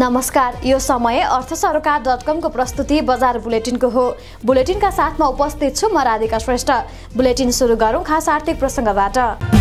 नमस्कार, यो समय अर्थसरोकार.com को प्रस्तुति बजार बुलेटिनको हो। बुलेटिनका साथमा उपस्थित छु म राधिका श्रेष्ठ। बुलेटिन सुरु गरौँ खास आर्थिक प्रसंगबाट।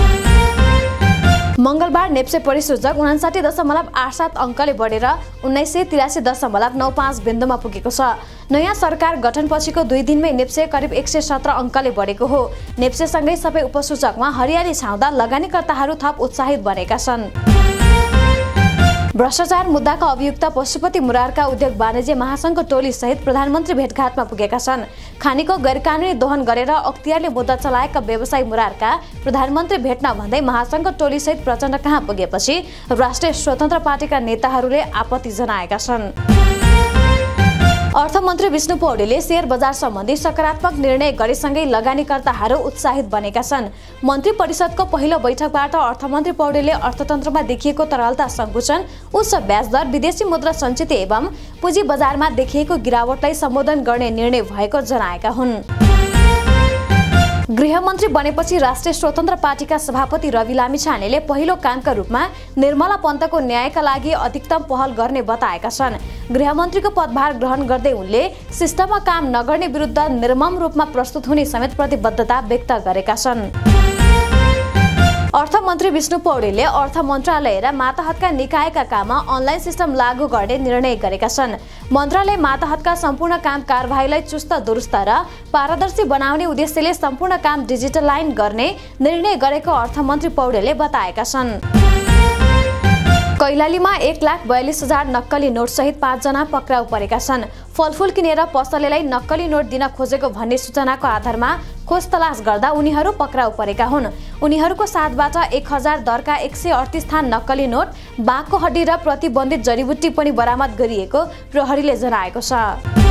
मंगलबार नेप्से परिसूचक 59.87 अंकले बढेर 1983.95 बिन्दुमा पुगेको छ। नयाँ सरकार गठनपछिको 2 दिनमै नेप्से करिब 117 अंकले बढेको हो। नेप्सेसँगै सबै उपसूचकमा हरियाली छाउँदा लगानीकर्ताहरू थप उत्साहित बनेका छन्। भ्रष्टाचार मुद्दाका अभियुक्त पशुपति मुरारका उद्योग वाणिज्य महासंघको टोली सहित प्रधानमन्त्री भेटघाटमा पुगेका छन्। खानीको गैरकानूनी दोहन गरेर अख्तियारले मुद्दा चलाएका व्यवसायी मुरारका प्रधानमन्त्री भेट्न भन्दै महासंघको टोली सहित प्रचण्ड कहाँ पुगेपछि राष्ट्रिय स्वतन्त्र पार्टीका नेताहरूले आपत्ति जनाएका छन्। अर्थमन्त्री विष्णु पौडेलले शेयर बजार सम्बन्धी सकारात्मक निर्णय गरेसँगै लगानीकर्ताहरू उत्साहित बनेका छन्। मन्त्री परिषदको पहिलो बैठकबाट अर्थमन्त्री पौडेलले अर्थतन्त्रमा देखिएको तरलता संकुचन, उच्च ब्याज दर, विदेशी मुद्रा सञ्चित एवं पुँजी बजारमा देखिएको गिरावटलाई सम्बोधन गर्ने निर्णय भएको जनाएका हुन्। गृहमन्त्री बनेपछि राष्ट्रिय स्वतन्त्र पार्टीका सभापति रवि लामिछानेले पहिलो कामका रूपमा निर्मला पन्तको न्यायका लागि अधिकतम पहल गर्ने बताएका छन्। गृहमन्त्रीको पदभार ग्रहण गर्दै उनले सिस्टममा काम नगर्ने विरुद्ध निर्मम रूपमा प्रस्तुत हुने समेत प्रतिबद्धता व्यक्त गरेका छन्। अर्थमन्त्री विष्णु पौडेलले अर्थ मन्त्रालय र मातहतका निकायका काममा अनलाइन सिस्टम लागू गर्ने निर्णय गरेका छन्। मन्त्रालय मातहतका सम्पूर्ण काम कारबाहीलाई चुस्त दुरुस्त र पारदर्शी बनाउने उद्देश्यले सम्पूर्ण काम डिजिटलाइज गर्ने निर्णय गरेको अर्थमन्त्री पौडेलले बताएका छन्। कैलालीमा 1,42,000 नक्कली नोट सहित 5 जना पक्राउ परेका छन्। फलफुल किनेर पसलेलाई नक्कली नोट दिन खोजेको भन्ने सूचनाको आधारमा खोज तलास गर्दा उनीहरू पक्राउ परेका हुन्। उनीहरूको साथबाट 1000 दरका 138 थान नक्कली नोट, बाघको हड्डी र प्रतिबन्धित जडीबुटी पनि बरामद गरिएको प्रहरीले जनाएको छ।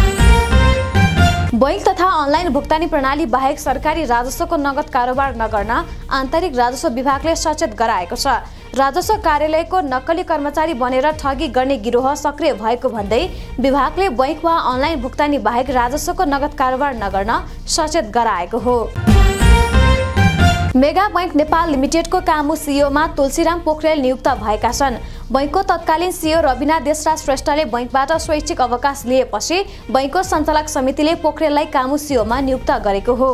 बैंक तथा अनलाइन भुक्तानी प्रणाली बाहेक सरकारी राजस्वको नगद कारोबार नगर्न आन्तरिक राजस्व विभागले सचेत गराएको छ। राजस्व कार्यालयको नक्कली कर्मचारी बनेर ठगी गर्ने गिरोह सक्रिय भएको भन्दै विभागले बैंक वा अनलाइन भुक्तानी बाहेक राजस्वको नगद कारोबार नगर्न सचेत गराएको हो। मेगा बैंक नेपाल लिमिटेडको कामु सीईओमा तुलसीराम पोखरेल नियुक्त भएका छन्। बैंकको तत्कालीन सीईओ रविना देशराज श्रेष्ठले बैंकबाट स्वैच्छिक अवकाश लिएपछि बैंकको सञ्चालक समितिले पोखरेललाई कामु सीईओमा नियुक्त गरेको हो।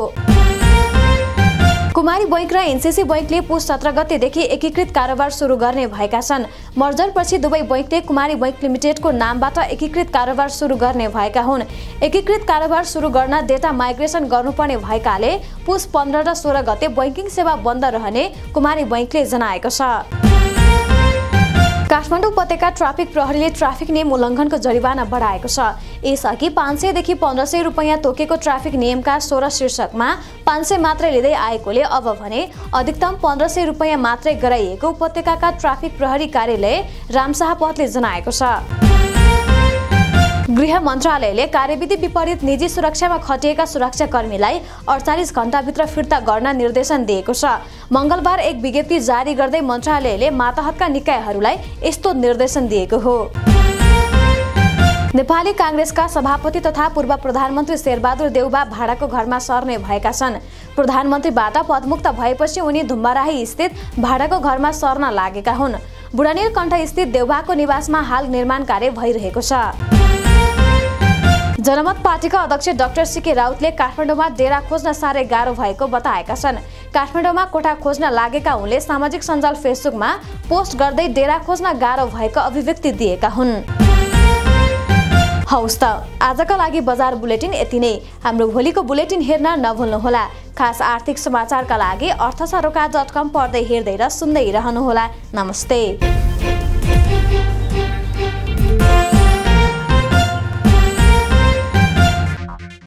कुमारी बैंक र एनसीसी बैंकले पुस 17 गतेदेखि एकीकृत कारोबार सुरु गर्ने भएका छन्। मर्जरपछि दुवै बैंकले कुमारी बैंक लिमिटेडको नामबाट एकीकृत कारोबार सुरु गर्ने भएका हुन्। एकीकृत कारोबार सुरु गर्न डेटा माइग्रेसन गर्नुपर्ने भएकाले पुस 15 र 16 गते बैंकिङ सेवा बन्द रहने कुमारी बैंकले जनाएको छ। काठमाडौँ उपत्यका ट्राफिक प्रहरीले ट्राफिक नियम उल्लङ्घनको जरिवाना बढाएको छ। यसअघि 500 देखि 1500 रुपैयाँ तोकेको ट्राफिक नियमका 16 शीर्षकमा 500 मात्रै लिँदै आएकोले अब भने अधिकतम 1500 रुपैयाँ मात्रै गराइएको उपत्यकाका ट्राफिक प्रहरी कार्यालय रामशाह पथले जनाएको छ। गृह मन्त्रालयले कार्यविधि विपरीत निजी सुरक्षामा खटिएका सुरक्षाकर्मीलाई 48 घण्टाभित्र फिर्ता गर्न निर्देशन दिएको छ। मंगलबार एक विज्ञप्ति जारी गर्दै मन्त्रालयले मातहतका निकायहरूलाई यस्तो निर्देशन दिएको हो। नेपाली कांग्रेसका सभापति तथा पूर्व प्रधानमन्त्री शेरबहादुर देउबा भाडाको घरमा सर्ने भएका छन्। प्रधानमन्त्रीबाट पदमुक्त भएपछि उनी धुम्बाराही स्थित भाडाको घरमा सर्न लागेका हुन्। बुढानीलकण्ठ स्थित देउबाको निवासमा हाल निर्माण कार्य भइरहेको छ। जनमत पार्टीका अध्यक्ष डाक्टर सीके राउतले काठमाडौँमा डेरा खोज्न साह्रै गाह्रो भएको बताएका छन्। काठमाडौँमा कोठा खोज्न लागेका उनले सामाजिक सञ्जाल फेसबुकमा पोस्ट गर्दै डेरा खोज्न गाह्रो भएको अभिव्यक्ति दिएका हुन्। हौस् त आजका लागि बजार बुलेटिन यति नै। हाम्रो भोलिको बुलेटिन हेर्न नभुल्नुहोला। खास आर्थिक समाचारका लागि अर्थसरोकार.com पढ्दै हेर्दै र सुन्दै रहनुहोला। नमस्ते।